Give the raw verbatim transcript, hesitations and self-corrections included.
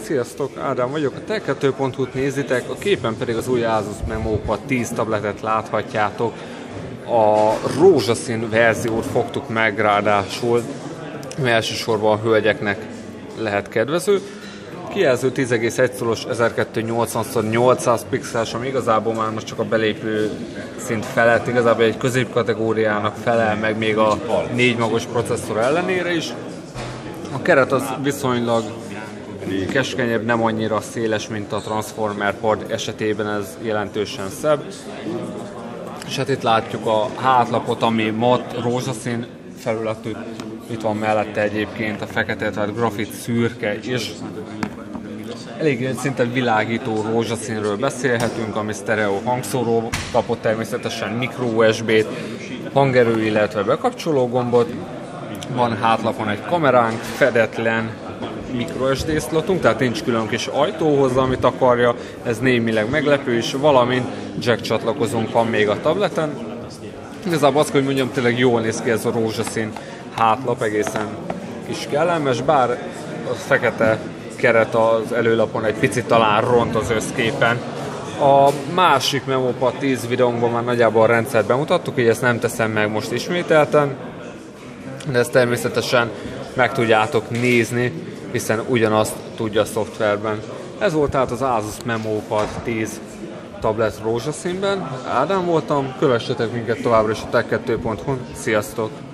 Sziasztok, Ádám vagyok, a tech kettő pont hu-t nézitek, a képen pedig az új Asus MemoPad tíz tabletet láthatjátok. A rózsaszín verziót fogtuk meg, ráadásul elsősorban a hölgyeknek lehet kedvező. Kijelző tíz egész egy szolos ezerkétszáznyolcvan szor nyolcszáz pixeles, ami igazából már most csak a belépő szint felett, igazából egy középkategóriának felel meg még a négy magos processzor ellenére is. A keret az viszonylag keskenyebb, nem annyira széles, mint a Transformer Pad esetében, ez jelentősen szebb. És hát itt látjuk a hátlapot, ami matt, rózsaszín felületű. Itt van mellette egyébként a fekete, tehát grafit szürke is. Elég szinte világító rózsaszínről beszélhetünk, ami sztereó hangszóró kapott, természetesen micro u es bé-t, hangerő, illetve bekapcsoló gombot. Van hátlapon egy kameránk, fedetlen micro es dé szlotunk, tehát nincs külön kis ajtó hozzá, amit akarja, ez némileg meglepő is, valamint jack csatlakozónk van még a tableten. Igazából azt, hogy mondjam, tényleg jól néz ki ez a rózsaszín hátlap, egészen kis kellemes, bár a fekete keret az előlapon egy picit talán ront az összképen. A másik MemoPad tíz videónkban már nagyjából a rendszert bemutattuk, hogy ezt nem teszem meg most ismételten, de ezt természetesen meg tudjátok nézni, hiszen ugyanazt tudja a szoftverben. Ez volt tehát az Asus MemoPad tíz tablet rózsaszínben. Ádám voltam, kövessetek minket továbbra is a tech kettő pont hu-n. Sziasztok!